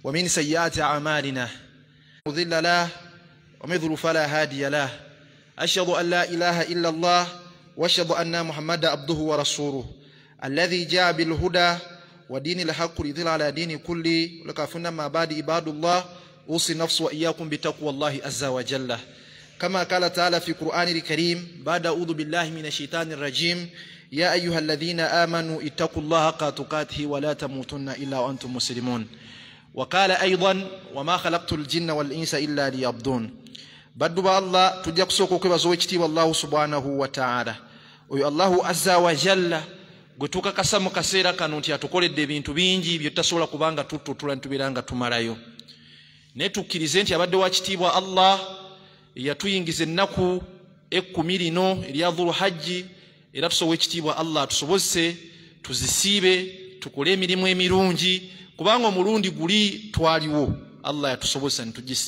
ومن سيئات أعمالنا مضل له ومن يضلل فلا هادي له أشهد أن لا إله إلا الله وأشهد أن محمدا عبده ورسوله الذي جاء بالهدى ودين الحق ليظهره على دين كله ولكافرنا ما بعد عباد الله أوصي نفسي وإياكم بتقوى الله عز وجل كما قال تعالى في القرآن الكريم بعد أعوذ بالله من الشيطان الرجيم يا أيها الذين آمنوا اتقوا الله حق تقاته ولا تموتن إلا وأنتم مسلمون وقال أيضا وما خلقت الجن والإنس إلا ليعبدون بدو الله تجاك سوكو كبا زوجتي والله سبحانه وتعالى وي الله عز وجل gutuka kasamu kaseera kano nti atukoledde ebintu bingi byetasobola kubanga tututula ntubiranga tumalayo ne tukkirize nti abadde wa kitiibwa Allah yatuyingiza ennaku 10 lino erya Dhul Hajji era tusoboye ekitiibwa Allah tusobose tuzisiibe tukole emirimu emirungi kubanga omulundi guli twaliwo Allah yatusobosa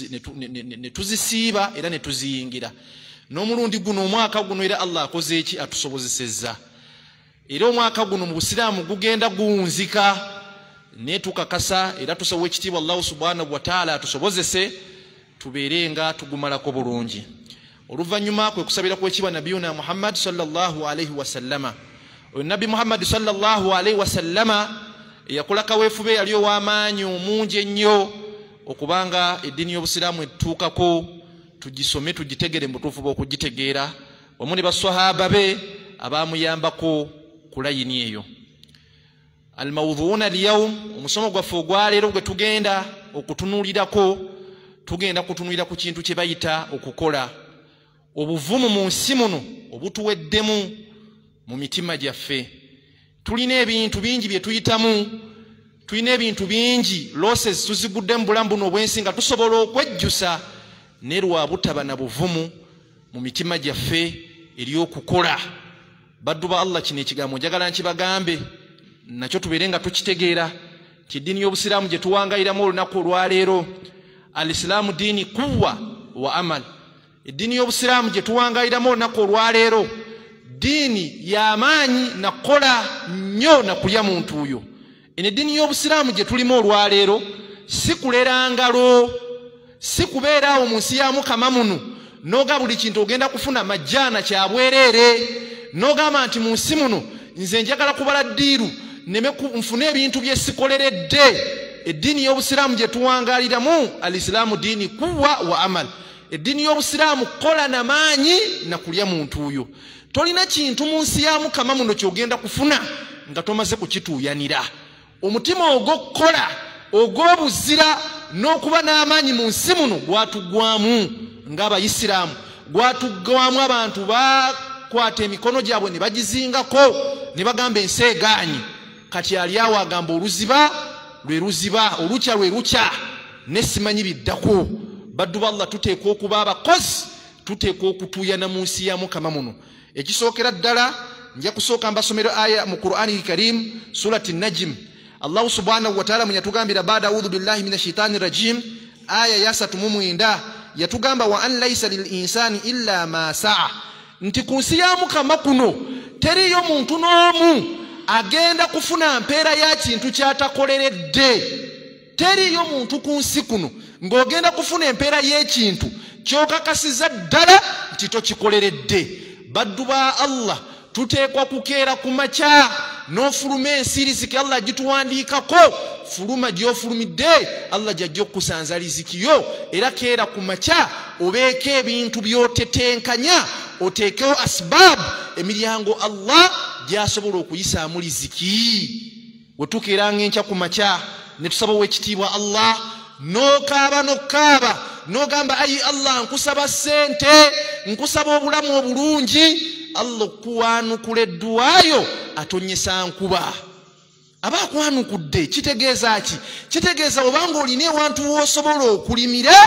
ne tuzisiiba era ne tuziyingira n'omulundi guno omwaka guno era Allah akoze eki atusobozesezza era omwaka guno mu Busiraamu gugenda guwunzika ne tukakasa era tusoboye ekitiibwa Allah subhanahu wa ta'ala atusobozese tubeerenga tugumalako bulungi oluvannyuma kwe kusabira kw'ekibwa nabiyuna Muhammad sallallahu alayhi wa sallama nabi Muhammad sallallahu alayhi wa sallama yakola kaweefube yali ow'amaanyi omungi ennyo okubanga eddiini y'Obusiraamu etuukako tugisome tugitegere mutuufu bw'okugitegeera wamu ne baswahaba be abaamuyambako ku layini eyo almawdhuuna alyawm omusomo gwaffe ogwaleero gwe tugenda okutunuulirako tugenda kutunuulira ku kintu kye bayita okukola obuvumu mu nsi muno obutuweddemu mu mitima gyaffe tulina ebintu bingi bye tuyitamu tulina ebintu bingi losses tuzigudde mu bulamu buno obwensi nga tusobola okwejjusa ne lwa butaba na buvumu mu mitima gyaffe ery'okukola baddu ba Allah kino ekigambo njagala nkibagambe nakyo tubeere nga tukitegeera nti eddiini y'Obusiraamu gye tuwangayiramu olunaku olwaleero al-Islaamu diini quwwa wa amal eddiini y'Obusiraamu gye tuwangayiramu olunaku olwaleero diini y'amaanyi nakola nnyo nakulya muntu oyo eno eddiini y'Obusiraamu gye tulimu olwaleero si kulera ngalo si kubeeraawo mu nsi ya Mukama muno noga buli kintu ogenda kufuna majjaana kyabwereere nogamba nti mu nsi muno nze njagala kubala ddiiru neme nfune ebintu bye sikoleredde eddiini y'Obusiraamu gye tuwangaliramu al-Islaamu diini quwwa wa amal eddiini y'Obusiraamu kola na maanyi na kulya muntu oyo tolina kintu mu nsi ya Mukama muno kyogenda kufuna nga tomaze kukituuyanira omutima ogw'okukola ogw'obuzira n'okuba n'amaanyi mu nsi muno gwatugwamu ng'Abayisiraamu gwatugwamu abantu bakwata emikono gyabwe ne bagizingako ne bagamba ensi egaanyi kati ali awo agamba oluziba lwe luziba olukya lwe lukya ne simanyi biddako baddu ba Allah tuteekwa okuba abakozi tuteekwa okutuuyana mu nsi ya Mukama muno ekisookera ddala nja kusooka mbasomero aya mu Qur'ani Karim surati Najm Allah subhanahu wa ta'ala yatugambira baada a'udhu billahi minash shaitani rajim aya ya 39 yatugamba wa an laysa lil insani illa ma sa'a nti ku nsi ya Mukama kuno teriyo muntu n'omu agenda kufuna mpeera ya kintu kyatakoleredde teriyo muntu ku nsi kuno ng'ogenda kufuna empeera y'ekintu kyokakasiza ddala nti tokikoleredde baddu ba Allah tuteekwa kukeera ku makya n'ofuluma ensi riziki Allah gituwandiikako fuluma gy'ofulumidde Allah gy'ajja okukusanza lizikiyo era keera ku makya obeeko ebintu by'otetenkanya oteekewo asbab emiryango Allah gy'asobola okuyisaamu liziki we tukeeranga enkya ku makya ne tusaba ow'ekitiibwa Allah n'okaaba n'okaaba n'ogamba ayi Allah nkusaba ssente nkusaba obulamu obulungi Allah okuwanukula edduwaayo atonyesa nkuba aba akwanukudde kitegeeza ki kitegeeza obanga olina ewantu w'osobola okulimira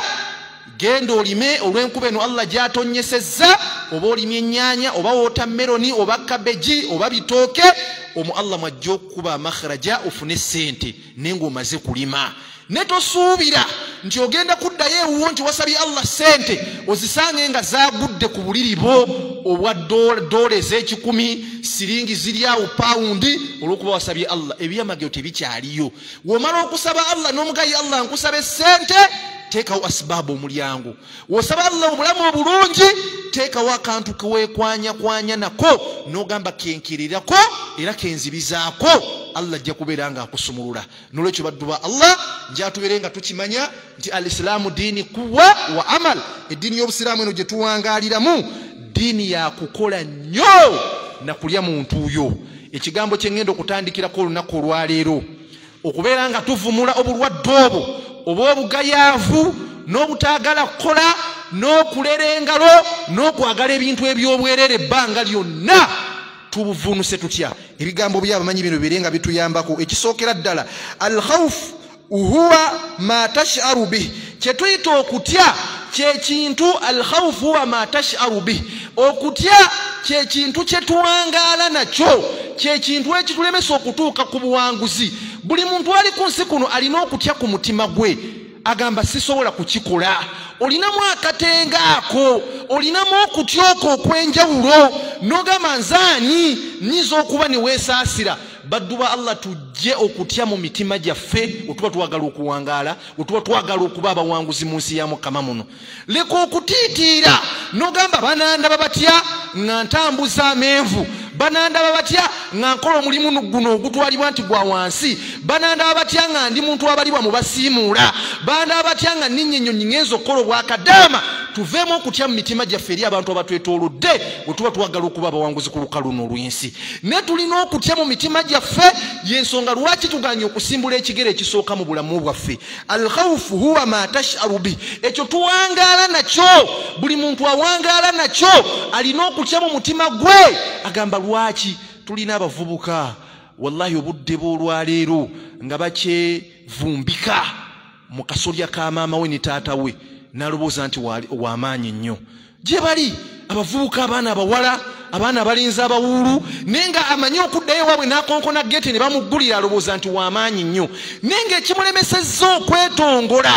genda olime olw'enkuba eno Allah gy'atonyesezza oba olimye ennyaanya oba wotameroni oba kabeji oba bitooke omu Allah mwajja okukuba amakhraja ofune ssente naye ng'omaze kulima ne tosuubira nti ogenda kuddayo ewuwo nti wasabye Allah ssente ozisange nga zaagudde ku buliri bwo obwa dola ez'ekikumi siringi ziri awo paundi olwokuba wasabye Allah ebyamagero tebikyaliyo womala okusaba Allah n'omugayi Allah nkusabe sente teekawo asibaabu omulyango wosaba Allah obulamu obulungi teekawo akantu kewekwanya nako n'ogamba kenkirirako era kenzibizaako Allah ajja kubeera nga akusumulula n'olwekyo baddu ba Allah njatubeere nga tukimanya nti al-islaamu diini kuwa wa amal eddiini y'obusiraamu eno gye tuwangaaliramu diini ya kukola nnyo na kulya muntu oyo ekigambo kye ngenda okutandikirako olunaku olwaleero okubeera nga tuvumula obulwadde obwo oba obugayaavu n'obutaagala kukola n'okulera engalo n'okwagala ebintu eby'obwerere ebbanga lyonna tubuvunuse tutya ebigambo by'abamanyi bino birenga bituyambako ekisookera ddala al-khawf huwa ma tash'aru bih kyetuyita okutya kyekintu al-khawf huwa ma tash'aru bih okutya kyekintu kyetuwangaala nakyo kyekintu ekitulemesa okutuuka ku buwanguzi buli muntu ali ku nsi kuno alina okutya ku mutima gwe agamba sisobola kukikola olinamu akatenga ako olinamu okutya okwo okwenjawulo n'ogamba nzaani nyiza okuba ne weesaasira baddu ba Allah tujje okutya mu mitima gyaffe otuba twagala okuwangaala otuba twagala okuba abawanguzi mu nsi ya Mukama muno leka okutiitiira n'ogamba banandaba batya nga ntambuza amenvu banandaba batya nga nkola omulimu guno ogutwalibwa nti gwa wansi banandaba batya nga ndi muntu abalibwa mu basiimuula banandaba batya nga ninnyinnyonnyi ng'enza okukola obwakadaama tuveemu okutya mu mitima gyaffe eri abantu abatwetoolodde bwe tuba twagala okuba abawanguzi ku lukalu luno olw'ensi ne tulina okutya mu mitima gyaffe y'ensonga lwaki tuganye okusimbula ekigere ekisooka mu bulamu bwaffe al-khawfu huwa ma tash'aru bih ekyo tuwangaala nakyo buli muntu awangaala nakyo alina okutya mu mutima gwe agamba lwaki tulina abavubuka wallahi obudde bw'olwaleero nga bakyevumbika mu kasolya ka maama we ne taata we n'alowooza nti w'amaanyi nnyo gye bali abavubuka abaana abawala abaana abalinzi abawuulu naye nga amanyi okuddayo waabwe n'akonkona gete ne bamuggulira alowooza nti w'amaanyi nnyo naye ng'ekimulemesezza okwetongola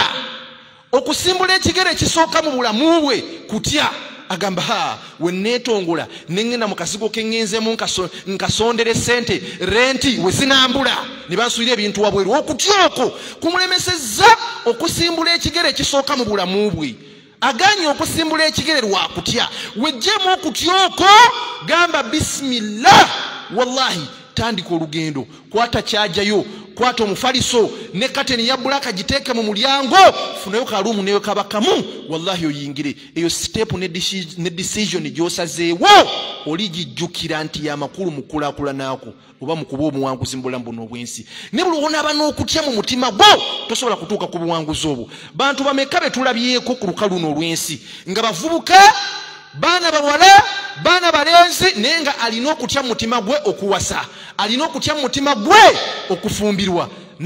okusimbula ekigere ekisooka mu bulamu bwe kutya agamba we neetongola nengenda mu kasigo ke ŋŋenzemu nkasondere sente renti we zinambula ne bansuulira ebintu wabweru okutya okwo kumulemesezza okusimbula ekigere ekisooka mu bulamu bwe aganye okusimbula ekigere lwakutya wejjemu okutya okwo gamba bisimillah wallahi tandika olugendo kwata kyajayo kwata omufaliso ne kateni ya bulaka giteeke mu mulyango funayo kalumu neyo kabakamu wallahi oyingire eyo step ne decision gyosazeewo oligijjukira nti amakulu mukulaakulanako oba mukuba omuwanguzi mu bulamu buno obw'ensi ne buli onaaba n'okutya mu mutima gwo tosobola kutuuka ku buwanguzi obwo bantu bameka be tulabyeko ku lukalu luno olw'ensi nga bavubuka baana bawala baana balenzi naye nga alina okutya mu mutima gwe okuwasa alina okutya mu mutima gwe okufumbirwa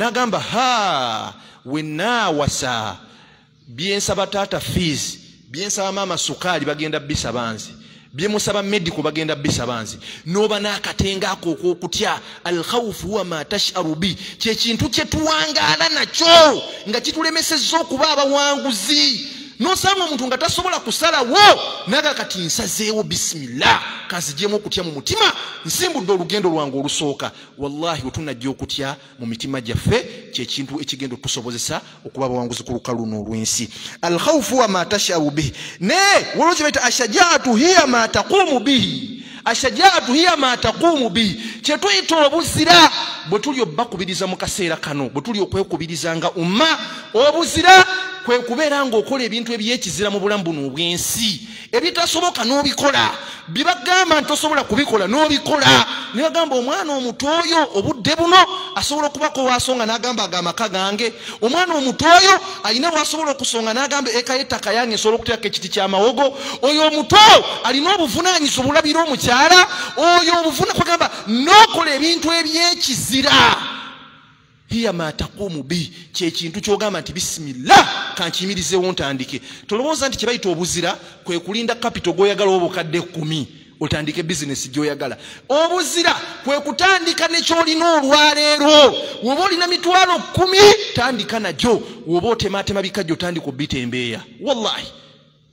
n'agamba wenaawasa byensaba taata fees byensaba maama sukaali bagenda bisaba nze byemusaba medical bagenda bisaba nze n'oba n'akatenga ako ok'okutya al-khawfu huwa ma tash'aru bi kyekintu kyetuwangaala nakyo nga kitulemesezza okuba abawanguzi nosanga omuntu nga tasobola kusalawo naga kati nsazeewo bisimillah kanzijemu okutya mu mutima nsimbudde olugendo lwange olusooka wallahi wetunajja okutya mu mitima gyaffe kyekintu ekigenda okutusobozesa okuba abawanguzi ku lukalu luno olw'ensi al-khawfu wa ma tash'aru bihi ne wolwoki baita ashajaatu hiya ma taqumu bihi ashajaatu hiya ma taqumu bihi kyetuyita obuzira bwe tuli obbakubiriza mu kaseera kano bwe tuli okwekubiriza nga umma obuzira kwe kubeera ng'okola ebintu ebyekizira mu bulamu buno obw'ensi ebitasoboka n'obikola bibagamba nti tosobola kubikola n'obikola ne bagamba omwana omuto oyo obudde buno asobola okubako wasonga n'agamba agamaka gange omwana omuto oyo alina bwasobola okusonga n'agamba eka y'ettaka yange nsobola okuteekako ekiti ky'amawogo oyo omuto alina obuvunaanyisa obulabira omukyala oyo obuvuna kwagamba n'okola ebintu ebyekizira hiya ma taqumu bi kyekintu kyogamba nti bisimillah kankiyimirizeewo ntandike tolowooza nti kyebayita obuzira kwe kulinda capital g'oyagala obukadde 10 otandike bizinesi gy'oyagala obuzira kwe kutandika nekyolina olwaleero woba olina mitwalo 10 tandika nagyo woba otemaatema bikajjo tandika obitembeeya wallahi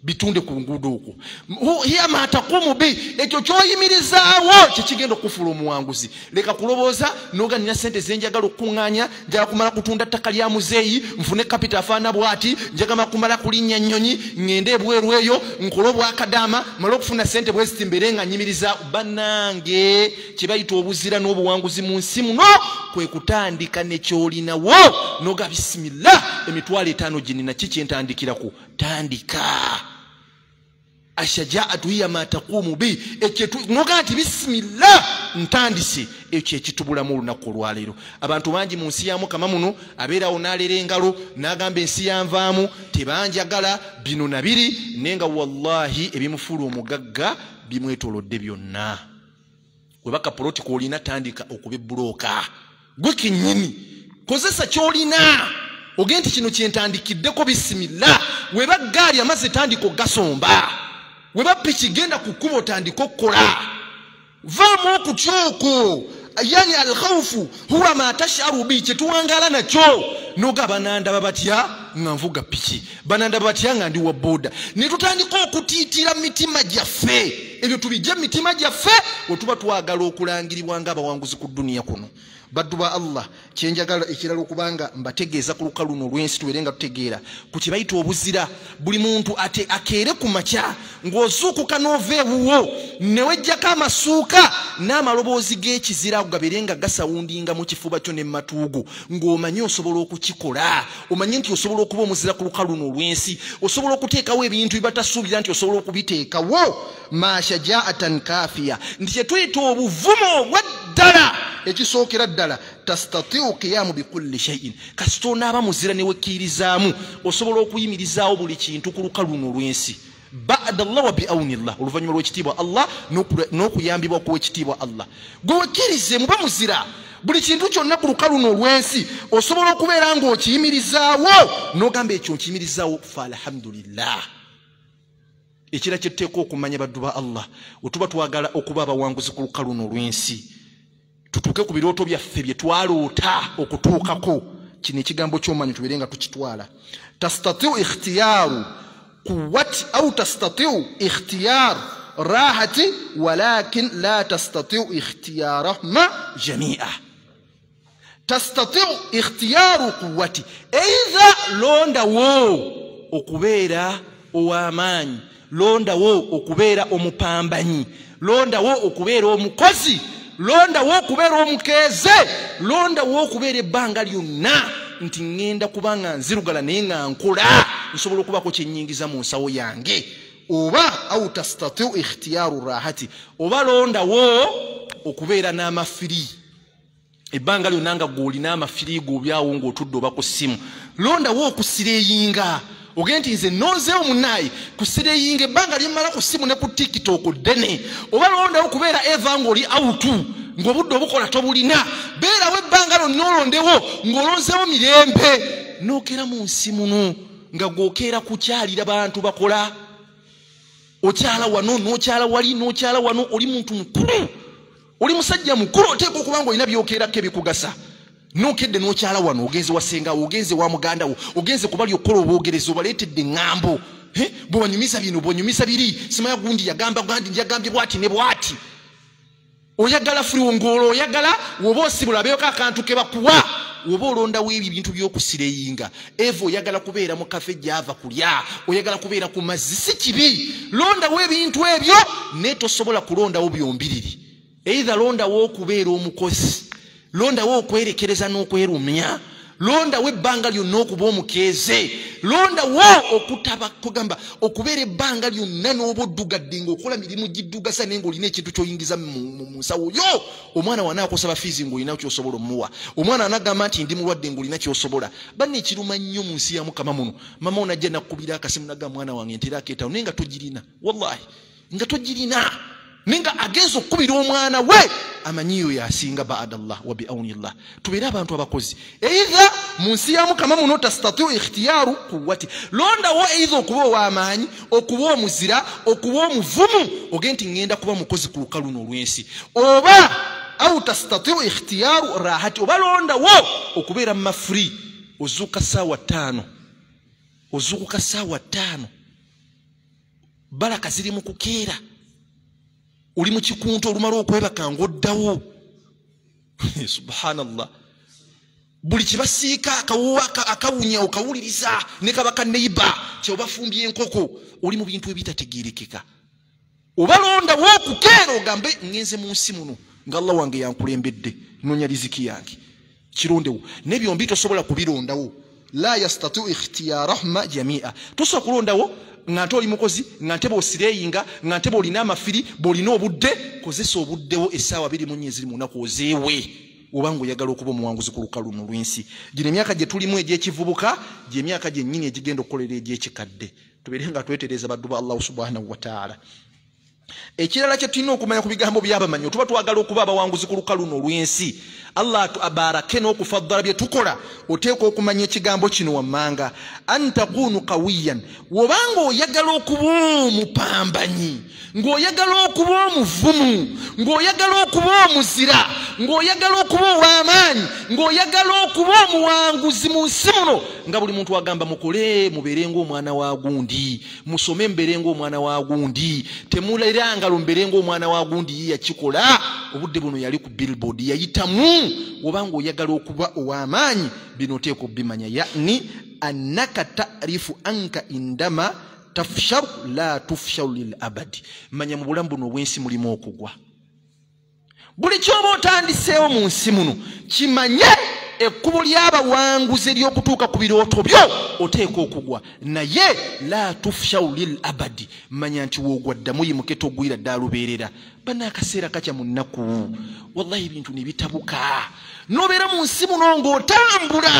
bitunde ku nguudo okwo. Hiya ma taqumu bi, ekyo kyoyimirizaawo kikigenda okufula omuwanguzi. Leka kulobooza noga nina sente zenjagala okuŋŋaanya, njagala kumala kutunda ttaka lya muzeeyi, nfune kapita afaana bw'ati, njagala kumala kulinnya nnyonyi, ŋŋende ebweru eyo, nkole obwakadaama, mala okufuna sente bwe ziti mbeere nga nnyimiriza. Bannange kye bayita obuzira n'obuwanguzi mu nsi muno kwe kutandika ne ky'olinawo noga bisimillah, emitwalo 5 ginina kiki ntandikirako, tandika. Ashajaatu hiya ma taqumu bi, ekyetu noga nti bismillah ntandise, ekyo ekitubulamu olunaku olwaleero. Abantu bangi mu nsi ya Mukama muno abeerawo n'aleera engalo n'agamba ensi yanvaamu tebanjagala bino na biri, nenga wallahi ebimufuula omugagga bimwetoolodde byonna. Webaka poloti koolina tandika okubibulooka. Gwe kennyini kozesa ky'olina ogenda nti kino kyentandikiddeko bismillah. Weba ggaali amaze tandika ogasomba, weba piki genda ku kkubo tandika okukola. Vaamu okutyoko. Yani alkhawfu huwa ma tasharu bi, kyetuwangala nakyo. Noga banandaba batya nga nvuga piki, banandaba batya nga ndi wa boda. Ne tutandika okutiitira mitima gyaffe. Ebyo tubijja mitima gyaffe we tuba twagala okulangiribwa ng'abawanguzi ku duniya kuno. Baddu ba Allah, kyenjagala ekirala okubanga mbategeeza ku lukalu luno olw'ensi tubeere nga tutegeera ku kye bayita obuzira. Buli muntu ate akeere ku makya ng'ozuukuka n'ova ewuwo ne weggyako amasuuka n'amaloboozi g'ekizira gabeere nga gasawundinga mu kifuba kyo ne matuugo, ng'omanye osobola okukikola. Omanye nti osobola okuba omuzira ku lukalu luno olw'ensi, osobola okuteekawo ebintu bibatasuubira nti osobola okubiteekawo. Mashajaatan kafiya, nti kye tuyita obuvumo obwaddala ekisookera ddala. Tastatiu qiyamu bikulli shay'in, kasita onaaba muzira ne wekkiririzaamu osobola okuyimirizaawo buli kintu ku lukalu luno olw'ensi. Ba'da Allah wa bi'awnillah, oluvannyuma lw'ekitiibwa Allah n'okuyambibwa kw'ekitiibwa Allah. Gwe wekkirize muba muzira buli kintu kyonna ku lukalu luno olw'ensi osobola okubeera ng'okiyimirizaawo n'ogamba ekyo nkiyimirizaawo, fa alhamdulillah. Ekira kyetteeka okumanya baddu ba Allah, we tuba twagala okuba abawanguzi ku lukalu luno olw'ensi, tutuuke ku birooto byaffe bye twaloota okutuukako. Kino ekigambo ky'omanyi tubeere nga tukitwala. Tastatiu ikhtiyaru quwwati au tastatiu ikhtiyar rahati walakin la tastatiu ikhtiyarahuma jamia. Tastatiu ikhtiyaru quwwati, either londawo okubeera ow'amaanyi, londawo okubeera omupambanyi, londawo okubeera omukozi, londawo okubeera omukeeze, londawo okubeera ebbanga lyonna nti ŋŋenda kubanga nzirugala naye nga nkola, nsobola okubaako kyennyingiza mu nsawo yange. Oba au tastatiu ikhtiyaru rahati, oba londawo okubeera n'amafiri, ebbanga lyonna nga gw'olina amafiri g'obyawo ng'otudde oba ku ssimu. Londawo okusireyinga, ogende nti nze nonzeewo munnaye kusireyinga ebbanga lyemmala ku ssimu ne ku TikTok ddene. Oba londawo okubeera eva ng'oli awutu ng'obudde obukola tobulina, beerawo ebbanga lyonna olondewo ng'olonzeewo mirembe. N'okeera mu nsi muno nga gw'okeera kukyalira bantu bakola, okyala wano n'okyala wali n'okyala wano, oli muntu mukulu, oli musajja mukulu, oteekwa okuba ng'olina by'okeerako ebikugasa. N'okedde n'okyala wano, ogenze wasengawo, ogenze wa muganda wo, ogenze kubali okukola obwogerezi, obaleetedde ŋŋambo. Bwe banyumiza bino, bwonyumiza biri, simanya gundi yagamba gandi yagambye bwati ne bwati. Oyagala furiwongolo, oyagala woba osibula abeeko akantu ke bakuwa, woba olondawo ebyo ebintu by'okusireyinga. Eva oyagala kubeera mu kafe gy'ava kulya, oyagala kubeera ku mazzi, si kibi. Londawo ebintu ebyo naye tosobola kulondawo byombiriri. Either londawo okubeera omukozi, londawo okwerekereza n'okwerumya, londawo ebbanga lyonna okuba omukeeze, londawo okutaba kugamba okubeera ebbanga lyonna n'oba oddugadde ng'okola mirimu giddugasa naye ng'olina ekintu ky'oyingiza mu nsawo yo. Omwana wanaakusaba fiizi ng'olina ky'osobola omuwa, omwana anagamba nti ndi mulwadde ng'olina ky'osobola. Banne ekiruma nnyo mu nsi ya Mukama muno, mama onajja nakkubira akasimu nagamba mwana wange ntera akeetawo naye nga togirina, wallahi nga togirina, ninga agenza okubira omwana we amanyiyo yasinga ba'da Allah wa bi'awnillah. Tubeera abantu abakozi, either mu nsi ya Mukama muno tastatiu ikhtiyaru quwwati, londawo either okuba ow'amaanyi, okuba omuzira, okuba omuvumu, ogende nti ŋŋenda kuba mukozi ku lukalu luno olw'ensi. Oba au tastatiu ikhtiyaru rahati, oba londawo okubeera mu mafuri, ozuuka ssaawa 5, ozuukuka ssaawa 5 baraka ziri mu kukeera oli mu kikunto olumala okwebaka ng'oddawo subhanallah buli kibasiika akawuwa akawunya okawuliriza ne kabaka neiba kyobafumbye enkoko oli mu bintu ebitategeerekeka obalondawo okukeera ogambe ngenze mu nsi muno nga Allah wange yankulembedde nonya riziki yange kirondewo nebyombi tosobola kubirondawo la yastatu ikhtiyarahma jamia tosobola kulondawo nga nte oli mukozi nga nte bosireyinga nga nte bolina amafiri bolina obudde kozesa obuddewo essaawa 24 eziri mu nnaku ozeewe obanga oyagala okuba omuwanguzi ku lukalu luno lw'ensi gino emyaka gye tulimu egy'ekivubuka gy'emyaka gyennyini egigenda okukolera egy'ekikadde tubeere nga twetereza baddu ba Allah subhanahu wa ta'ala. Ekirala kye tulina okumanya ku bigambo by'abamanyi tuba twagala okuba abawanguzi ku lukalu luno lw'ensi Allah abarake n'okufaddala bye tukola oteeka okumanya ekigambo kino wammanga antakunu qawiyan wobanga oyagala okuba omupambanyi ng'oyagala okuba omuvumu ng'oyagala okuba omuzira ng'oyagala okuba ow'amaanyi ng'oyagala okuba omuwanguzi mu nsi muno nga buli muntu agamba mukole mubeere ng'omwana wa gundi musome mubeere ng'omwana wa gundi temulera ngalo mubeere ng'omwana wa gundi ye yakikola obudde buno yali ku billboard yayitamu wobanga oyagala okuba ow'amaanyi bino oteeka obimanya yani annaka ta'rifu anka indama tafshar la tufshar lil abadi manya mu bulamu buno obw'ensi mulimu okugwa buli kyoba otandiseewo mu nsi muno kimanye ekkubo ly'abawanguzi ery'okutuuka ku birooto byo oteeka okugwa naye la tufshar lil abadi manya nti woogwa ddamu yimuke togwira ddala lubeerera bana akaseera kakya mu nnaku wallahi ebintu ne bitabuka nobeera mu nsi muno ng'otambula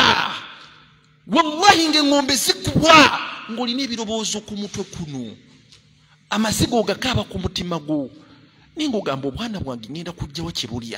wallahi ng'eŋŋombe zikubwa ng'olina ebirowoozo ku mutwe kuno amazigo ogakaaba ku mutima gwo naye ng'ogamba obwana bwange ngenda kujjawo kye bulya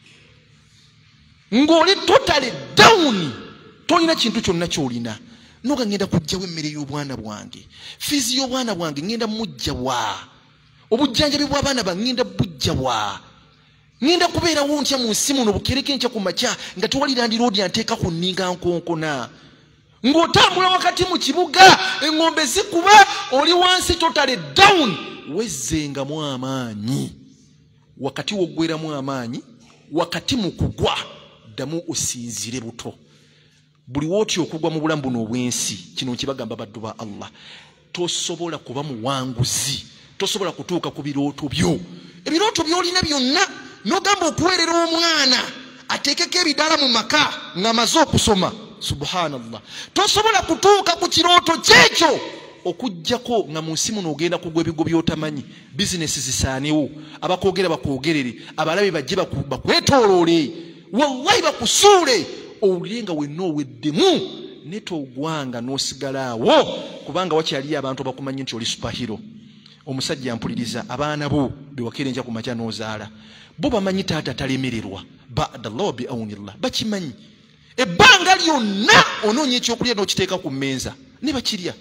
ng'oli totally down tolina kintu kyonna ky'olina noga ngenda kujjawo emmere y'obwana bwange fiizi y'obwana bwange ngenda mujjawa obujjanjabi bw'abaana bange ngenda bujjawa ngenda kubeerawo ntya mu nsi muno bukereke nkya ku makya nga tewali landiroodi anteeka ku nninga nkonkona ng'otambula wakati mu kibuga eŋŋombe zikuba oli wansi totally down wezzengamu amaanyi wakati woggweramu amaanyi wakati mu kugwa ddamu osinzire buto buli wootya okugwa mu bulamu buno obw'ensi kino nkibagamba baddu ba Allah tosobola kuba muwanguzi tosobola kutuuka ku birooto byo ebirooto by'olina byonna n'ogamba okuweerera omwana ateekeko ebidala mu maka ng'amaze okusoma subhanallah tosobola kutuuka ku kirooto kyekyo okujjako nga mu nsi muno ogenda kugwa ebigo by'otamanyi bizinesi zisaanewo abakoogera bakwogerere abalabe bajje bakwetooloole wallahi bakusuule owulire nga wenna oweddemu ne togwanga n'osigalaawo kubanga wakyaliyo abantu abakumanyi nti oli superhero omusajja ampuliriza abaana bo bewakere nja ku makya n'ozaala bo bamanyi taata talemererwa ba'dallah bi awnillah bakimanyi ebbanga lyonna onoonya ekyokulya n'okiteeka ku mmeeza ne bakirya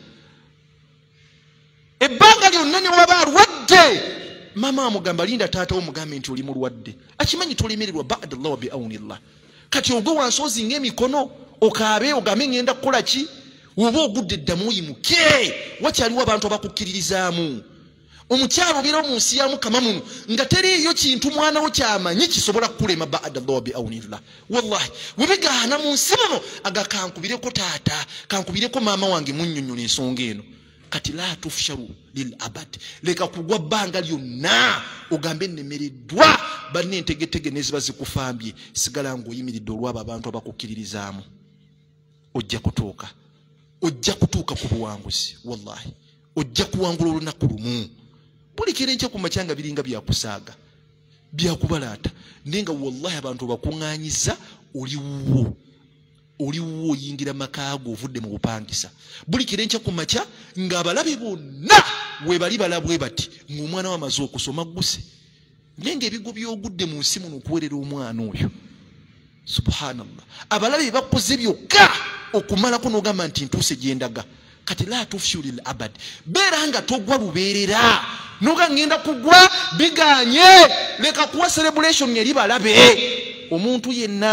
ebbanga lyonna ne waba alwadde mama amugamba linda taata omugambe nti oli mulwadde akimanyi tolemererwa ba'dallah bi awnillah kati ogwe wansi ozinga emikono okaabe ogambe ngenda kukola ki oba ogudde eddamu oyimuke wakyaliwo abantu abakukkiririzaamu omukyalo obeera mu nsi ya Mukama muno nga teriiyo kintu mwana wo kyamanyi kisobola kukulema ba'dallah bi awnillah wallahi webigaana mu nsi muno agakankubireko taata kankubireko maama wange munnyonnyola ensonga eno kati la tufsharu lil abad leka kugwa bbanga lyonna ogambe nnemereddwa banne entegetege neziba zikufambye sigala ng'oyimiridde olwabo abantu abakukkiririzaamu ojja kutuuka ku buwanguzi wallahi ojja kuwangula olunaku lumu buli kerenca ku makyanga biringa byakusaaga byakubalaata naye nga wallahi abantu bakuŋŋaanyiza oliwo oyingira makaago ovudde mu bupangisa buli kerenca ku makya ng'abalabe bonna webali balabwe bati ng'omwana wamaze okusoma guse naye ng'ebigo byogudde mu nsi muno okuwerera omwana oyo subhanallah abalabe bakoze byokka okumalako n'ogamba nti ntuuse gyendaga kati la tufshu lil abad beera nga togwa lubeerera noga ngenda kugwa biganye leka kuwa celebration eri balabe omuntu yenna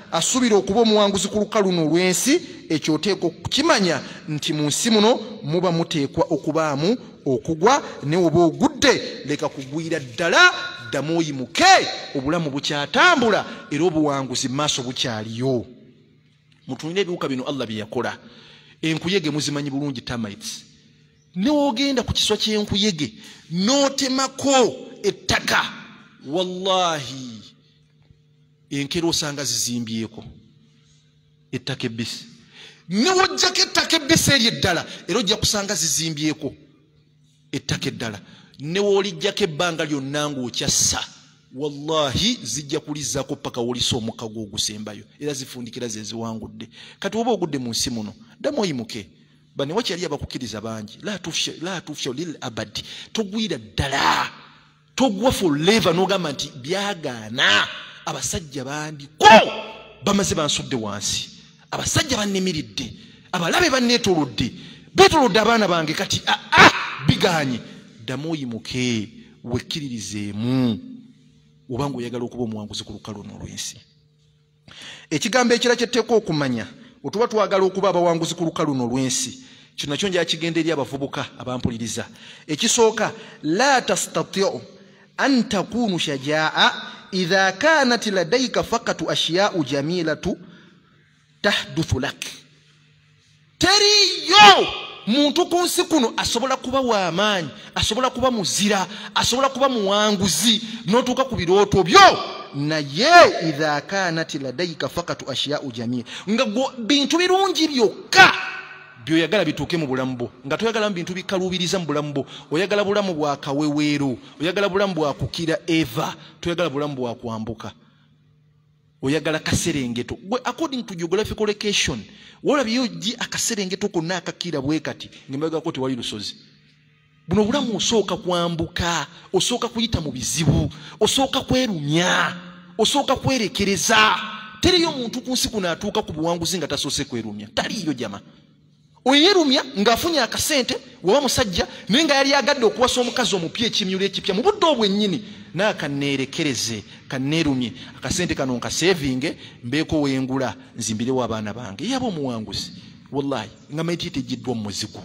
asubira okuba omuwanguzi ku lukalu luno olw'ensi, ekyo oteekwa okukimanya nti mu nsi muno muba muteekwa okubaamu okugwa, ne oba ogudde leka kugwira ddala, ddamu oyimuke, obulamu bukyatambula era obuwanguzi maaso bukyaliyo. Mutunire ebiwuka bino Allah bye yakola. Enkuyege muzimanyi bulungi termites. Ne ogenda ku kiswa ky'enkuyege n'otemako ettaka, wallahi enkero osanga zizimbyeko ettaka ebbisi. Ne wojjako ettaka ebbisi eryo eddala era ojja kusanga zizimbyeko ettaka eddala. Ne woolijjako ebbanga lyonna ng'okyassa, wallahi zijja kulizzaako paka wolisa omukka gw'ogusembayo era zifundikira ze ziwangudde. Kati oba ogudde mu nsi muno ddamu oyimuke. Bane wakyali abakukkiriza bangi, la tufsha lil abadi, togwira ddala, togwa forever n'ogamba nti byagaana. Abasajja bandiko bamaze bansudde wansi, abasajja bannemiridde, abalabe banneetolodde, beetolodde abaana bange, kati biganye. Ddamu oyimuke wekkiririzeemu oba ng'oyagala okuba omuwanguzi ku lukalu luno olw'ensi. Ekigambo ekira kye tteekwa okumanya bwe tuba twagala okuba abawanguzi ku lukalu luno olw'ensi, kino nakyo njala kigenda eri abavubuka abampuliriza. Ekisooka, la tastatiu an takunu shajaa idha kanat ladayka faqatu ashya'u jamilatu tahduthu lak. Teriyo muntu ku nsi kuno asobola kuba w'amaanyi, asobola kuba muzira, asobola kuba muwanguzi n'otuuka ku birooto byo, naye idha kanat ladayka faqatu ashya'u jamila, nga bintu birungi byokka byoyagala bituuke mu bulamu bwo, nga toyagala bintu bikaluubiriza mu bulamu bwo. Oyagala bulamu bwa kaweweero, oyagala bulamu bwa kukira Eva, toyagala bulamu bwa kwambuka, oyagala kaserengeto. Gwe according to geographical location wolabye ojji akaserengeto konna akakira bwe kati ng'embagako tewali lusozi. Buno bulamu osooka kwambuka, osooka kuyita mu bizibu, osooka kwerumya, osooka kwerekereza. Teriyo muntu ku nsi kuno atuuka ku buwanguzi nga tasoose kwerumya. Taliyo jama. Oyerumya ng'afunye akasente waba musajja naye nga yali agadde okuwasa omukazi omupya ekimyulo ekipya mu budde obwennyini, n'akanneerekereze kanneerumye akasente kano nkasevinge mbeeko wengula nzimbirewo abaana bange. Yaba omuwanguzi wallahi nga maiti tejiddwa mu muzigo.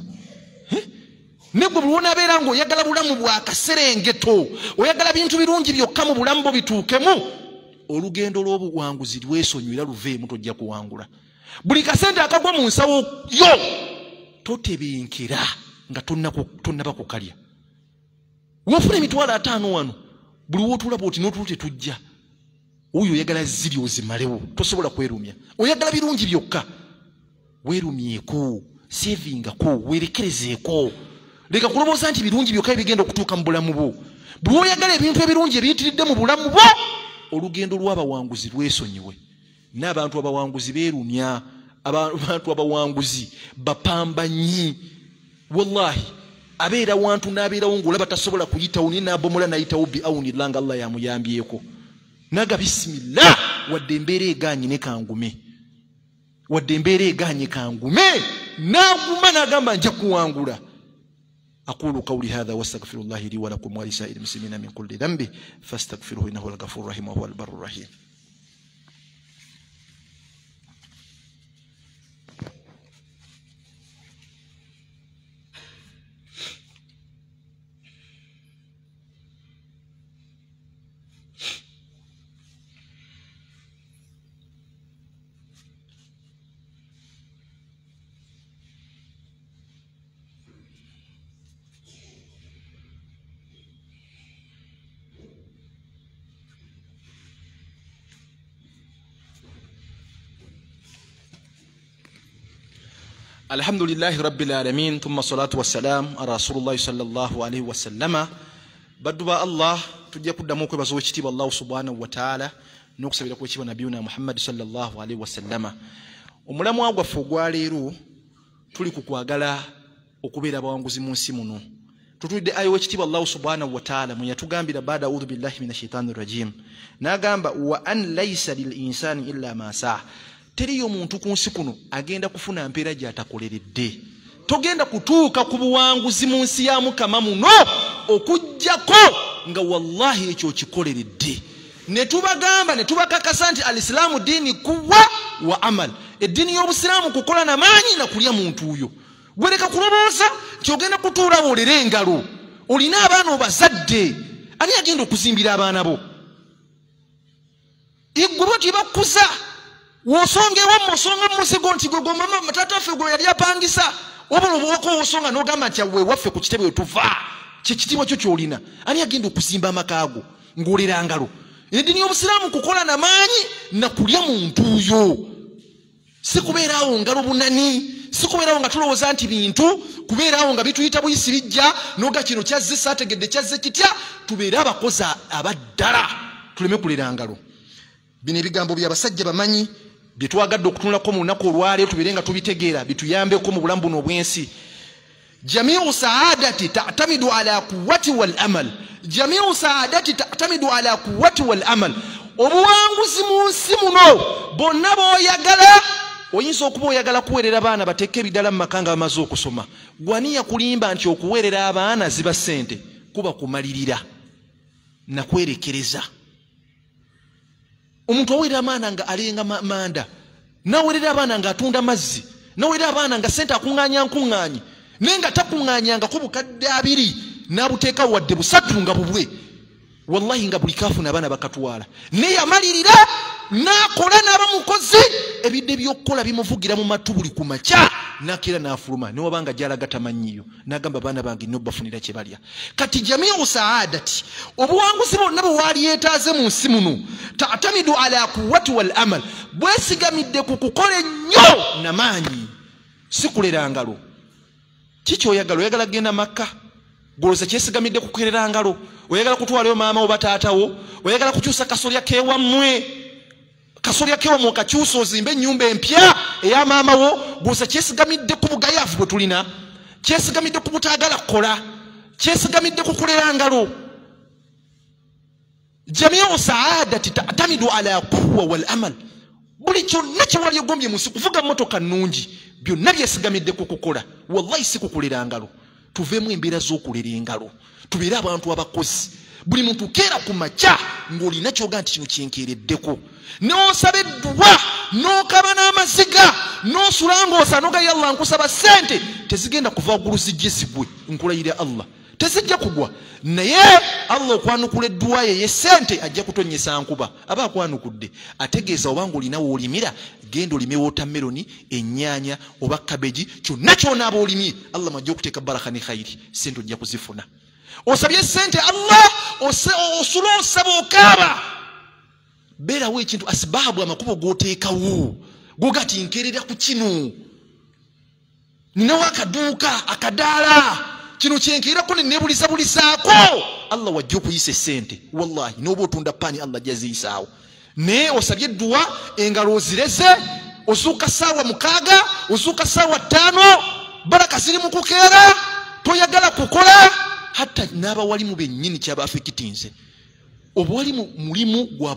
Ne gwe buli wonaabeera ng'oyagala bulamu bwa kaserengeto, oyagala bintu birungi byokka mu bulamu bwo bituukemu, olugendo lw'obuwanguzi lwesonyiwera luveemu, tojja kuwangula. Buli kasente akagwa mu nsawo yo totebenkera nga tonnaba kukalya. Wofuna emitwalo 5 wano, buli wootula bwoti n'otulu tetujja. Oyo oyagala ziri ozimalewo, tosobola kwerumya. Oyagala birungi byokka, weerumyeko, savingako, weerekerezeeko. Leka kulowooza nti birungi byokka bigenda okutuuka mu bulamu bwo. Buli oyagala ebintu ebirungi ebiyitiridde mu bulamu bwo, olugendo lw'abawanguzi lwesonyiwe. N'abantu abawanguzi beerumya, abantu abawanguzi bapambanyi. Wallahi abeera wantu n'abeerawo ng'olaba tasobola kuyitawo naye n'abomola n'ayitawo bi awunillah nga Allah yamuyambyeko. Naga bisimillah, wadde embeera eganye ne kangume, wadde embeera eganye kangume, n'aguma n'agamba nja kuwangula. أقول قولي هذا واستغفر الله لي ولكم ولسائر المسلمين من كل ذنب فاستغفروه إنه هو الغفور الرحيم وهو البر الرحيم. الحمد لله رب العالمين ثم الصلاة والسلام على رسول الله صلى الله عليه وسلم. بدوا الله تجي قدامه كبزوج كتب الله سبحانه وتعالى نقص بلا كتب نبينا محمد صلى الله عليه وسلم. وملامو أقوى فوقاليرو تولي كوكواغالا okubera abawanguzi mu nsi muno. Tutudde ayo ekitiibwa Allah subhanahu wa ta'ala mwe yatugambira baada a'udhu billahi minash shaitani rajim. N'agamba wa an laysa lil insani illa ma sa'a. Teriyo muntu ku nsi kuno agenda kufuna mpeera gy'atakoleredde. Togenda kutuuka ku buwanguzi mu nsi ya Mukama muno okujjako nga wallahi ekyo kikoleredde. ne tubagamba ne tubakakasa nti al-islamu dini kuwa wa amal edini y'obusilamu kukola na maanyi na kulya muntu uyo gwereka kulobooza nti ogenda kutuula boolera engalo olina abaana obazadde ani agenda okuzimbira abaana bo iggubo tibakuza wosongewa musonga musigo nti gwe mama tata ffe gwe yali apangisa obolo bwoko wosonga n'ogamba nti awe waffe ku kitebe wetuva kyekitiibwa kyo kyolina ani agenda okuzimba amakaago ng'olera ngalo edini y'obusilamu kukola na maanyi na kulya muntu uyo si kubeeraawo ngalo bunani si kubeeraawo nga tulowooza nti bintu kubeeraawo nga bituyita buyisi bijja n'oga kino kyazze saategedde kyazze kitya tubeere abakozi abaddala tuleme kulera ngalo bino ebigambo by'abasajja bamanyi bye twagadde okutunulako mu lunaku olwaleero tubeere nga tubitegeera bituyambeko mu bulamu buno obw'ensi jamiu saadati ta'tamidu ala quwwati wal amal jamiu saadati ta'tamidu ala quwwati wal amal obuwanguzi mu nsi muno bonna b'oyagala oyinza okuba oyagala kuweerera abaana bateeke ebidala mu maka nga bamaze okusoma gwaniya kulimba nti okuweerera abaana ziba ssente kuba kumalirira nakwerekereza omuntu aweerera abaana nga alenga manda naweerera abaana nga atunda mazzi naweerera abaana nga ssente akuŋŋaanya nkuŋŋaanyi naye nga takuŋŋaanyangako bukadde 2 n'abuteeka wadde 3 nga bubwe wallahi nga buli kaafuna abaana bakatwala naye amalirira n'akola n'aba mukozi ebidde by'okukola bimuvugira mu matu buli ku makya n'akeera n'afuluma ne wabanga gy'alaga tamanyiyo n'agamba abaana bange nnyo bafunira kye balya kati jamiu saadati obuwanguzi bonna bwe waali yeetaaze mu nsi muno ta'tamidu ala quwwati wal amal bwesigamidde ku kukola ennyo n'amaanyi si kulera ngalo kiki oyagala oyagala kgenda makka goloza kyesigamidde ku kukerera ngalo oyagala kutwalayo maama oba taatawo oyagala kukyusa kasolya kewammwe kasolya kewammwe okakyusa ozimba ennyumba empya eya maama wo goloza kyesigamidde ku bugayaavu bwe tulina kyesigamidde ku butaagala kukola kyesigamidde ku kulera ngalo jamiu saadati ta'tamidu ala quwwa wal amal buli kyonna kye wali egombye mu nsi kuvuga mmotoka nnungi byonna byesigamidde ku kukola wallahi si kukulera ngalo tuveemu embeera z'okulera engalo tubeere abantu abakozi buli muntu keera ku makya ng'olina kyoga nti kino kyenkeereddeko n'osaba edduwa n'okaba n'amaziga n'osula ng'osa n'oga yalla nkusaba ssente tezigenda kuva waggulu zijje zigwe nkulayira Allah tezijja kugwa naye Allah okwanukula edduwa ye ssente ajja kutonnyesa nkuba aba akwanukudde ategeeza obanga olina w'olimira genda olime wootameroni ennyaanya oba kabeji kyonna ky'onaaba olimye Allah mwajja okuteeka baraka ne khayiri ssente ojja kuzifuna osabye ssente Allah osula osaba okaaba beerawo ekintu asibaabu amakubo g'oteekawo gogati nkerera ku kino ninawo akaduuka akadaala kino kyenkeerako neneebulisabulisaako Allah wajja okuyisa essente wallahi n'oba otunda paani Allah jaziyisaawo naye osabye edduwa engalo ozireze ozuuka ssaawa 6 ozuuka ssaawa 5 baraka ziri mu kukeera toyagala kukola hatta n'abawalimu bennyini kyabaafikitinze obuwalimu mulimu gwa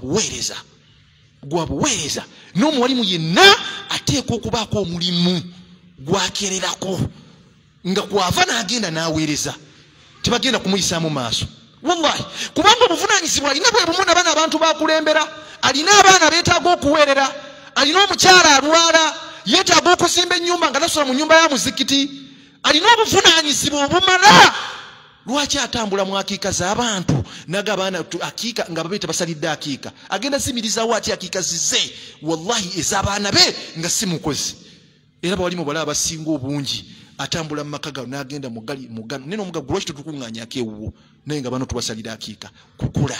buweereza n'omuwalimu yenna ateeka okubaako omulimu gwakererako nga kwava n'agenda n'aweereza tebagenda kumuyisaamu maaso wallahi kubanga obuvunaanyizibwa alina bwe bumu nabana abantu bakulembera alina abaana beetaaga okuweerera alina omukyala alwala yeetaaga okuzimba ennyumba nga tasula mu nnyumba ya muzikiti alina obuvunaanyizibwa obumala lwaki atambula mu akiika z'abantu naga abaana akiika nga babe tebasalidde akiika agenda zimirizaawo ati akiika zize wallahi ez'abaana be nga si mukozi era bawalimu balaba basinga obungi atambula mu maka gawo n'agenda mugano nene omugago lwaki tetukuŋŋaanyako ewuwo naye nga bano tubasalira akiika kukula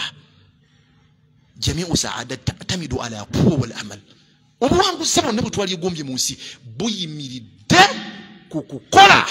jamiu saada ta'tamidu ala quwwa wal amal obuwanguzi bwonna bwe twali egombye mu nsi buyimiridde ku kukola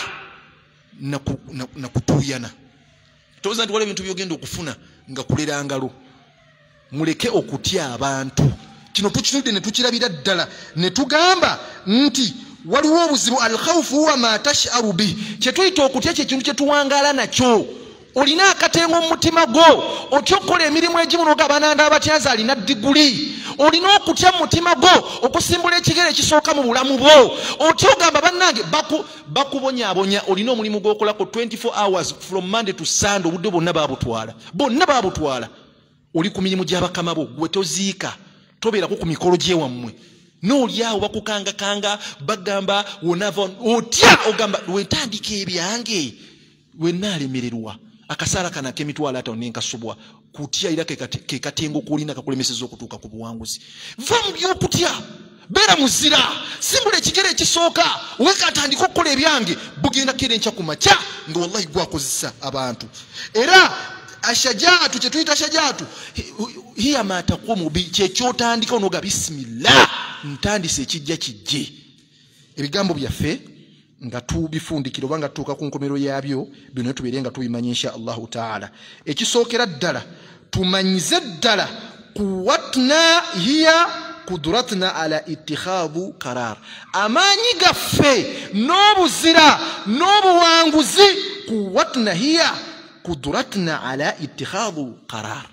na kutuuyana towooza nti waliwo ebintu byogenda okufuna nga kulera ngalo muleke okutya abantu kino tukinudde ne tukirabira ddala ne tugamba nti waliwo obuzibu alkhawfu huwa ma tasharu bi kyetuyita okutya kyekintu kyetuwangaala nakyo olina akatengo mu mutima gwo otya okukola emirimu egimu noga abananda abatyaza alina diguli olina okutya mu mutima gwo okusimbula ekigere ekisooka mu bulamu bwo otya ogamba bannange bakubonyaabonya olina omulimu gw'okolako 24 hours from Monday to Sunday obudde bonna baabutwala oli ku mirimu gy'abakama bo gwe toziika tobeerako ku mikolo gyewammwe n'olyawo bakukangakanga bagamba wonava otya ogamba wentandika ebyange wennaalemererwa akasaala kana k'emitwalo 5 n'enkasubwa kutya era ke katengo k'olina kakulemeseza okutuuka ku buwanguzi va mu by'okutya beera muzira simbula ekigere ekisooka wekatandika okukola ebyange bugenda kera enkya ku makya nga wallahi gwakozesa abantu era ashajaatu kye tuyita ashajaatu hiya ma taqumu bi kyekyotandika onoga bisimillah ntandise ekijja kijje ebigambo byaffe nga tubifundikira oba nga tutuuka ku nkomero yabyo bino tubeere nga tubimanya insha allahu taala ekisookera ddala tumanyize ddala kuwatna hiya kuduratna ala ittikhadhu qarar amaanyi gaffe n'obuzira n'obuwanguzi kuwatna hiya kuduratna ala ittikhadhu qarar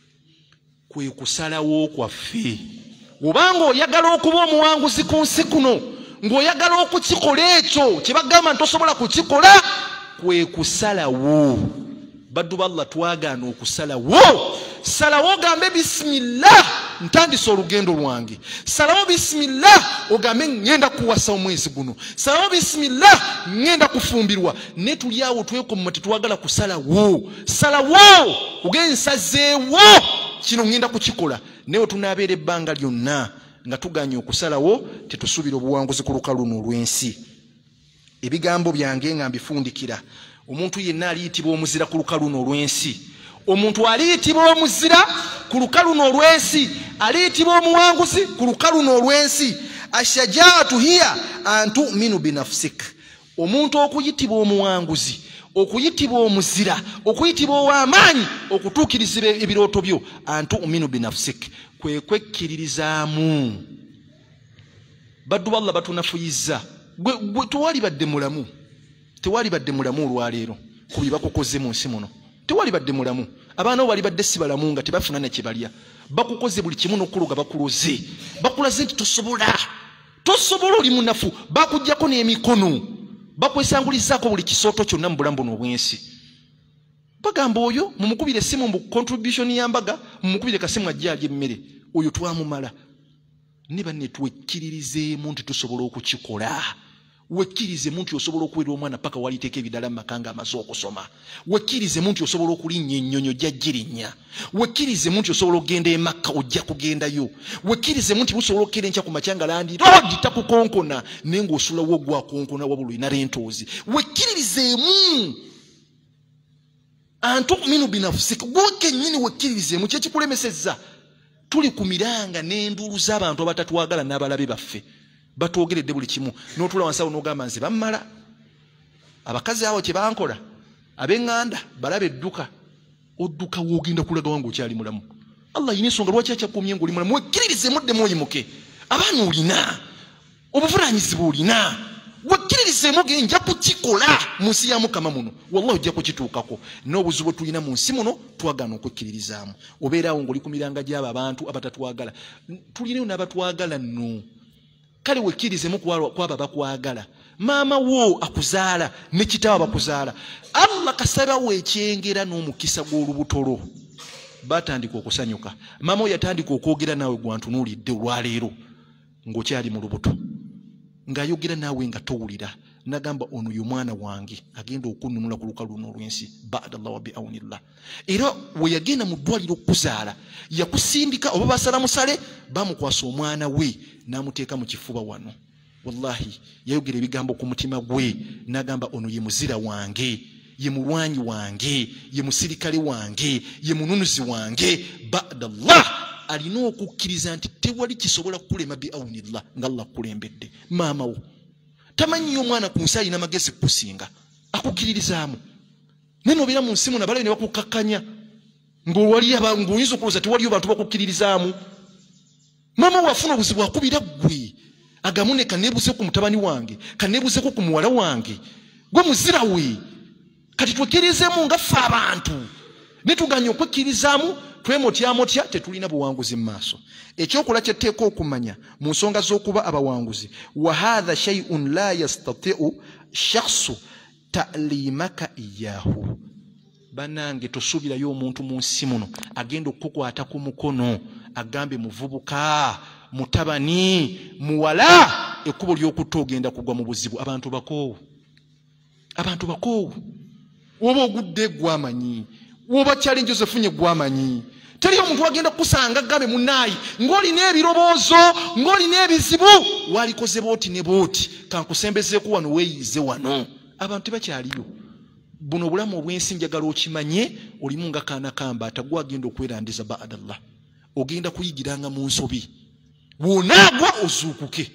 kwe kusalawo kwaffe obanga oyagala okuba omuwanguzi ku nsi kuno ng'oyagala okukikola ekyo kye bagamba ntosobola kukikola kwe kusalawo baddu ballah twagaana okusalawo salawo ogambe bisimillah ntandise olugendo lwange salawo bisimillah ogambe ngenda kuwasa omwezi guno salawo bisimillah ngenda kufumbirwa ne tulyawo twekomma tetwagala kusalawo salawo ogensazeewo kino ngenda kukikola newe tunaabeera ebbanga lyonna nga tuganye okusalawo tetusuubira obuwanguzi ku lukalu luno olw'ensi ebigambo byange nga mbifundikira omuntu yenna aliyitibwa omuzira ku lukalu luno olw'ensi omuntu aliyitibwa omuzira ku lukalu luno olw'ensi aliyitibwa omuwanguzi ku lukalu luno olw'ensi ashajaatu hiya antuminu binafsik omuntu okuyitibwa omuwanguzi okuyitibwa omuzira okuyitibwa ow'amaanyi okutuukiriza ebirooto byo antuminu binafsik kwe kwekkiririzaamu baddu ballah batunafuyiza gwe tewali badde mulamu olwaleero ku bye bakukoze mu nsi muno tewali badde mulamu abaana bo bali badde si balamu nga tebafuna ne kye balya bakukoze buli kimu n'okuluga bakuloze bakulaze nti tosobola oli munafu bakuggyako n'emikono bakwesangulizaako buli kisooto kyonna mu bulamu buno obw'ensi bagamba oyo mumukubire essimu mu contribution yambaga mumukubire kasimu ajja alya emmere oyo twamumala ne banne twekkiririzeemu nti tusobola okukikola wekkirizeemu nti osobola okuweera omwana paka waliteeka ebidala mu maka nga amaze okusoma wekkirizeemu nti osobola okulinnya ennyonyo gy'agirinnya wekkirizeemu nti osobola okugenda emakka ojja kugendayo wekkirizeemu nti busobola okukeera enkya ku makya nga landi roodi takukonkona naye ng'osulawo gwakonkona wabula olina lentoozi wekkiririzeemu antuminu binafusika gwe kennyini wekkiririzeemu kyekikulemesezza tuli ku miranga n'enduulu z'abantu abatatwagala n'abalabe baffe batwogeredde buli kimu n'otula wansi awo n'ogamba nze bammala abakazi awo kye bankola ab'eŋŋanda balaba edduka odduka woogenda kulaga wange okyali mulamu allah yina ensonga lwaki akyakumye ng'oli mulamu wekkiririzeemu oddemu oyimuke abaana olina obuvunaanyizibwa olina wekkiririzeemu ge nja kukikola mu nsi ya mukama muno wallahi ojja kukituukako n'obuzibu bwe tulina mu nsi muno twagaana okwekkiririzaamu obeeraawo ng'oli ku miranga gy'abo abantu abatatwagala tulinayo n'abatwagala nno kale wekkirizeemu kwaba bakwagala maama wo akuzaala ne kitaawo bakuzaala allah kasabawo ekyengera n'omukisa gw'olubutolo batandika okusanyuka maama wo yatandika okwogera naawe gwantunuulidde olwaleero ng'okyali mu lubuto ng'ayogera naawe nga towulira nagamba ono ye mwana wange agenda okunnunula ku lukalu luno olw'ensi ba'dallah wa bi'awnillah era we yagenda mu ddwaliro okukuzaala yakusindika oba basalamusale bamukwasa omwana we n'amuteeka mu kifuba wano wallahi yayogera ebigambo ku mutima gwe n'agamba ono ye muzira wange ye mulwanyi wange ye musirikale wange ye mununuzi wange ba'dallah alina okukkiriza nti tewali kisobola kukulema bi'awnillah nga Allah kulembedde maama wo tamanyi omwana ku nsi alina magezi kukusinga akukkiririzaamu naye nobeera mu nsi muno abalabe ne bakukakkanya ng'oyinza okulowooza tewaliyo bantu bakukkiririzaamu maama wafuna obuzibu akubira ggwe agamu ne kaneebuze ku mutabani wange kaneebuzeko ku muwala wange gwe muzira we kati twekkirizeemu nga ffe abantu ne tuganya okwekkiririzaamu twemotyamotya tetulina buwanguzi mu maaso ekyokola kyetteeka okumanya mu nsonga z'okuba abawanguzi wa hatha shay'un la yastatiu shakhsu ta'limaka iyahu banange tosuubirayo omuntu mu nsi muno agenda okukukwata ku mukono agambe muvubuka mutabani muwala ekkubo ly'okutta ogenda kugwa mu buzibu. Abantu bakoowu woba ogudde gwamanyi woba challenge ozefunye gwamanyi teri omuntu agenda kusanga gabe munayi ng'olina ebiroboozo ng'olina ebizibu walikoze booti ne booti kankusembezeeku wano weeyize wano. Abantu tebakyaliyo. Buno obulamu obw'ensi njagala okimanye olimu nga kaana kamba atagwa agenda okwerandiza ba'adallah. Ogenda kuyigiranga mu nsobi wonaagwa ozuukuke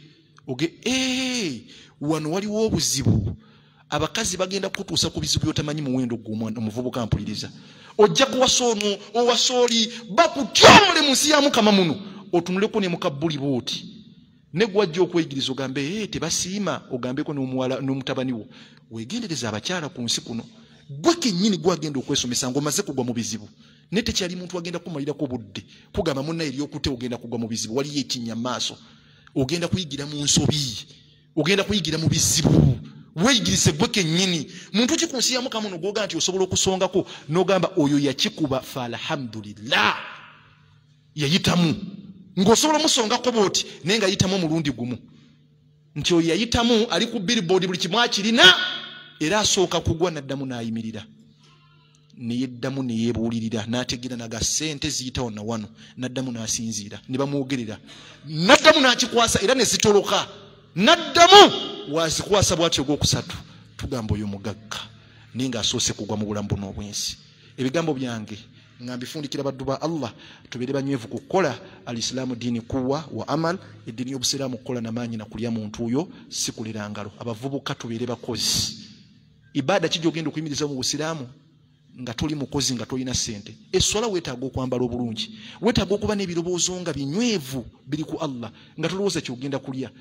wano waliwo obuzibu. Abakazi bagenda kutuusa ku bizibu byotamanyi muwendo gw'omwana omuvubuka mpuliriza. Ojja kuwasa ono owasa oli bakutyomole mu nsi ya Mukama muno otunuleko ne mukabbuli booti ne gwajja okweyigiriza ogambe tebasiima ogambeko n'omuwala n'omutabani wo. Weegendereza abakyala ku nsi kuno gwe kennyini gwagenda okwesomesa ng'omaze kugwa mu bizibu ne tekyali muntu agenda kumalirako budde kugamba munna eryokute ogenda kugwa mu bizibu waliyo ekinnya mu maaso. Ogenda kuyigira mu nsobi ogenda kuyigira mu bizibu weeyigirise gwe kennyini. Muntu ki ku nsi ya Mukama muno gw'ogaa nti osobola okusongako n'ogamba oyo yakikuba fa alhamdulillah yayitamu ng'osobola omusongako booti naye nga yayitamu omulundi gumu nti oyo yayitamu ali ku billboard buli kimu akirina era asooka kugwa n'addamu n'ayimirira neyeddamu neyebuulirira n'ategeera naga ssente ziyitawo na wano n'addamu n'asinziira ne bamwogerera n'addamu n'akikwasa era ne zitoloka n'addamu wazikwasa bw'atyo ogwokusatu tugamba oyo mugagga naye ng'asoose kugwa mu bulamu buno obw'ensi. Ebigambo byange nga mbifundikira baddu ba Allah tubeere banywevu ku kukola al-Islaamu diini kuwa wa amal eddiini y'obusiraamu kukola n'amaanyi na kulya muntu oyo si kulira ngalo. Abavubuka tubeere bakozi. Ibaada ki gy'ogenda okuyimiriza mu busiraamu nga toli mukozi nga tolina ssente? Esswala weetaaga okwambala obulungi weetaaga okuba n'ebirowoozo nga binywevu biri ku Allah nga tolowooza kyogenda kulya.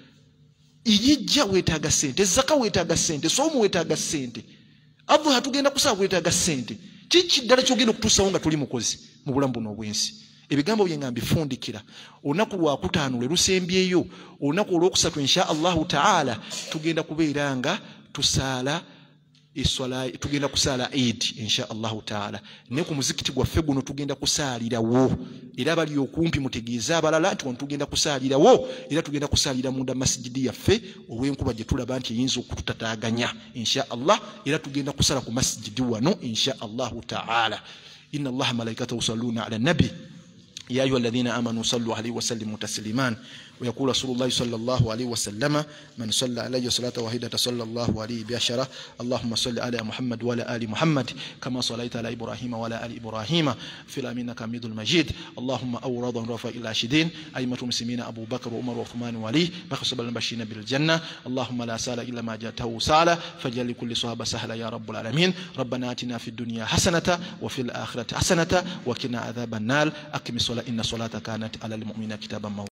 Iyijja weetaaga ssente, zaka weetaaga ssente, soomu weetaaga ssente, adhuha tugenda kusaba weetaaga ssente. Kiki ddala kyogenda okutuusawo nga tuli mukozi mu bulamu buno obw'ensi? Ebigambo bye nga mbifundikira olunaku lwakutaano lwe lusembyeyo olunaku olwokusatu insha Allahu taala tugenda kubeera nga tusaala eswala tugenda kusaala Eid insha Allahu taala ne ku muzikiti gwaffe guno tugenda kusaalirawo era bali okumpi mutegeeza abalala nti tugenda kusaalirawo era tugenda kusaalira munda masjidi yaffe olw'enkuba gye tulaba nti eyinza okututaaganya insha Allah era tugenda kusala ku masjidi wano insha Allahu taala. Inna Allaha malaikatahu yusalluna ala nabi يا أيها الذين آمنوا صلوا عليه وسلموا تسليما. ويقول رسول الله صلى الله عليه وسلم من صلى عليه صلاة واحدة صلى الله عليه بعشرة. اللهم صل على محمد وعلى آل محمد كما صليت على إبراهيم وعلى آل إبراهيم في العالمين إنك حميد مجيد. اللهم أورد رفع الراشدين أئمة المسلمين أبو بكر وعمر وعثمان وعلي بخصب البشرين بالجنة. اللهم لا سهل إلا ما جاءته سهلا فاجعل لكل صحابة سهلا يا رب العالمين. ربنا آتنا في الدنيا حسنة وفي الآخرة حسنة وقنا عذاب النار. أقم الصلاة إن الصلاة كانت على المؤمنين كتابا موقوتا.